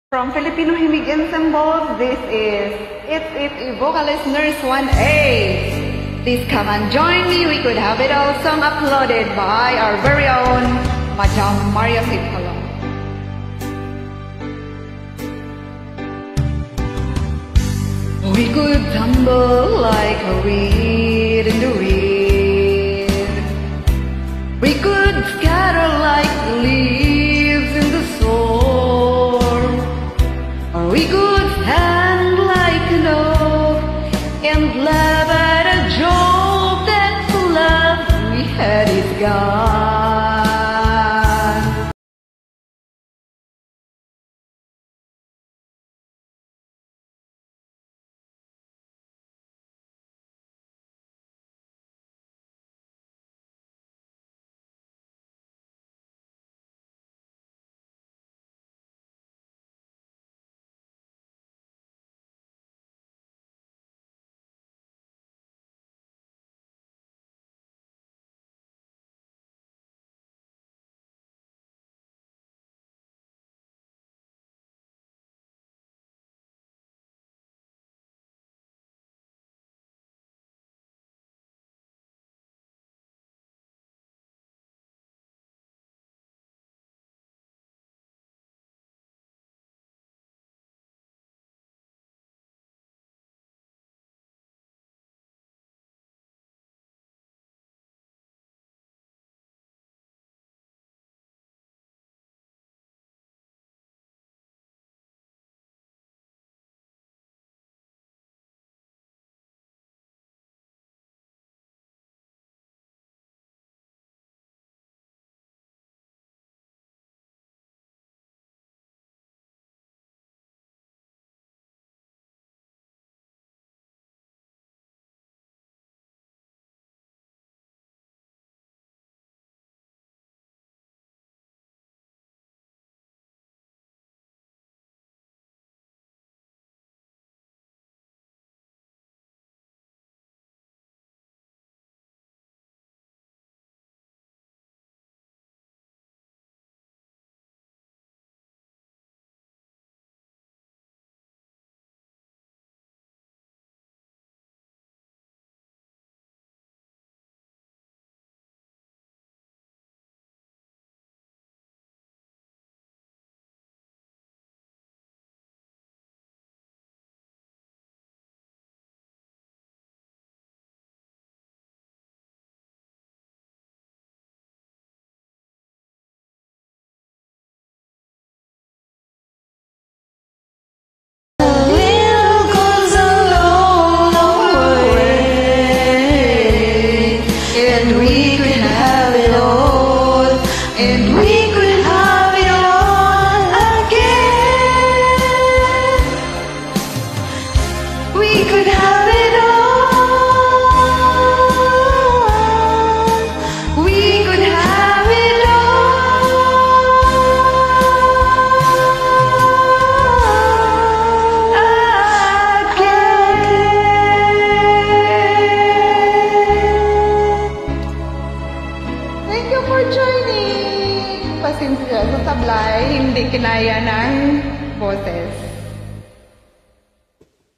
From Filipino Himig Ensemble, this is It's Vocalist Nurse 1A. Please come and join me. We could have it all song uploaded by our very own Madam Maria Fitolo. We could tumble like a reed in the wind. We could scatter like leaves in the storm. Or we could stand like an oak and laugh at a joke that the love we had is gone. Pasensya sa tablay, hindi kinaya ng boses.